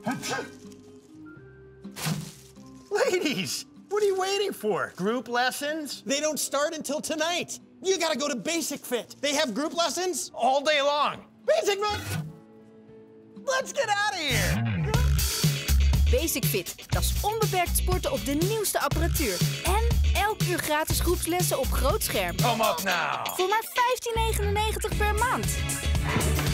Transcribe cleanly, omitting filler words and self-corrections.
Ladies, what are you waiting for? Group lessons? They don't start until tonight. You gotta go to Basic Fit. They have group lessons All day long. Basic Fit! Let's get out of here. Basic Fit, dat is onbeperkt sporten op de nieuwste apparatuur. En elk uur gratis groepslessen op groot scherm. Kom op nou. Voor maar €15,99 per maand.